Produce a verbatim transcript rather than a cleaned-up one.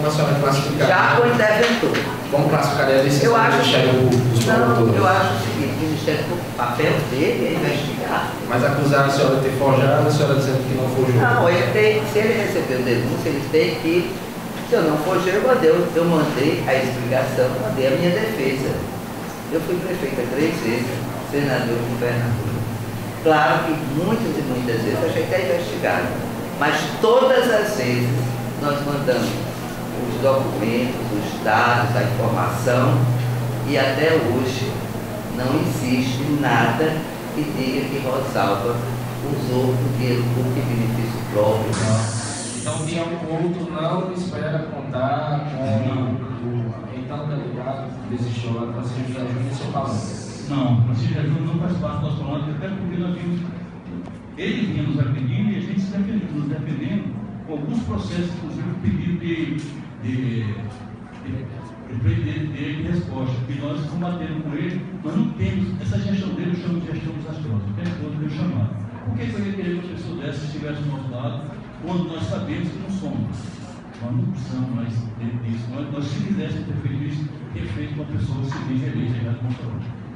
a senhora classificar? Já com interventor. Como classificaria a decisão do Ministério Público dos promotores? Eu acho o seguinte, o Ministério Público, o papel dele é investigar. Mas acusaram a senhora de ter forjado, a senhora dizendo que não forjou. Não, ele tem, se ele recebeu denúncia, ele tem que, se eu não forjei, eu mandei, eu mandei a explicação, mandei a minha defesa. Eu fui prefeita três vezes, senador e governador. Claro que muitas e muitas vezes a gente é investigado, mas todas as vezes nós mandamos os documentos, os dados, a informação, e até hoje não existe nada que diga que Rosalba usou o dinheiro público em benefício próprio. Então, o Bião Couto não espera contar com o então candidato que desistiu lá, Francisco Júnior, em seu palanque. Não, Francisco Júnior não faz parte do nosso palanque, até porque nós vimos, ele vinha nos defendendo e a gente se defendendo, nos defendendo com alguns processos, inclusive pedido de, de, de, de, de, de resposta, que nós combatemos com ele, nós não temos, essa gestão dele eu chamo de gestão desastrosa, o tempo todo eu chamar. Por que eu ia querer que uma pessoa dessa estivesse do nosso lado, quando nós sabemos que não somos? Nós não precisamos mais disso. Nós, nós se quiséssemos ter feito isso, ter feito uma pessoa que se diz eleita já de